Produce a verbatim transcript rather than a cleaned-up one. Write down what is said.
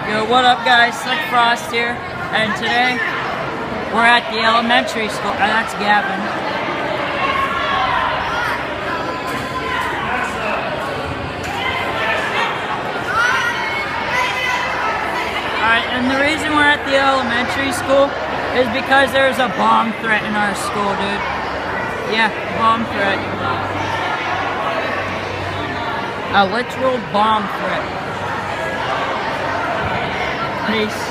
Yo, what up guys, Slick Frost here, and today we're at the elementary school, and that's Gavin. Alright, and the reason we're at the elementary school is because there's a bomb threat in our school, dude. Yeah, bomb threat. A literal bomb threat. Peace.